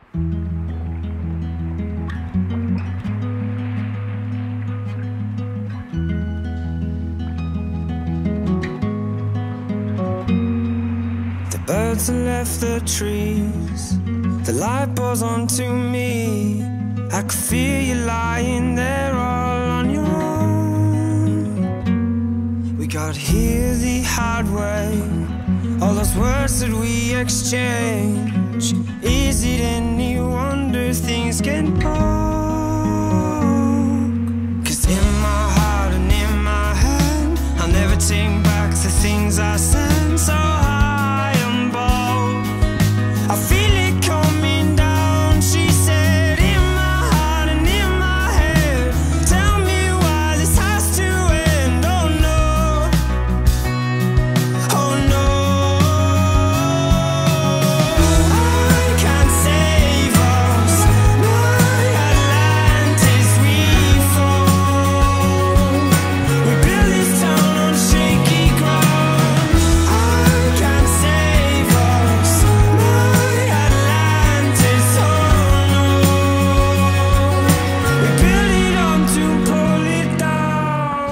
The birds have left the trees, the light pours onto me. I could feel you lying there all on your own. We got here the hard way, all those words that we exchange. Is it any wonder things get broke? 'Cause in my heart and in my head, I'll never take back the things I said. So high and bold, I feel it coming down, she said. In my heart and in my head, tell me why this has to end. Oh no, oh no, I can't save us. My Atlantis, we fall. We build this town on shaky ground. I can't save us. My Atlantis, oh no. We build it on to pull it down.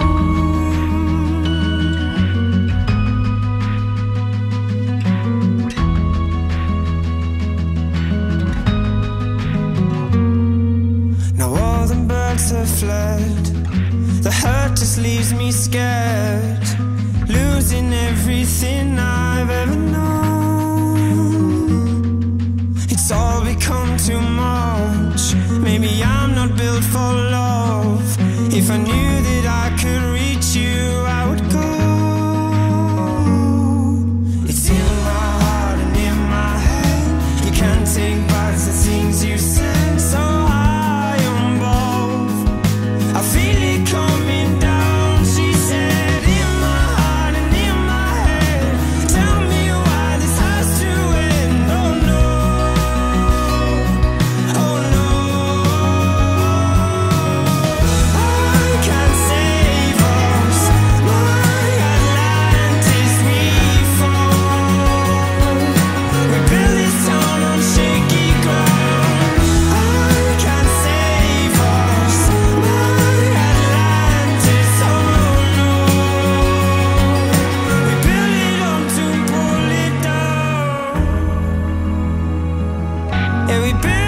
Now all the birds have fled, the hurt just leaves me scared, losing everything I've ever known. It's all become too much. Maybe I'm not built for love. If I knew that I could reach you, I would go. It's in my heart and in my head. You can't take back the things you said. So high on both, I feel it coming down, she said. In my heart and in my head, tell me why this has to end. Oh no, oh no, I can't save us. My Atlantis, we fall. We build this town on shaky ground. I can't save us. My Atlantis, oh no. We build it up to pull it down. Yeah, we build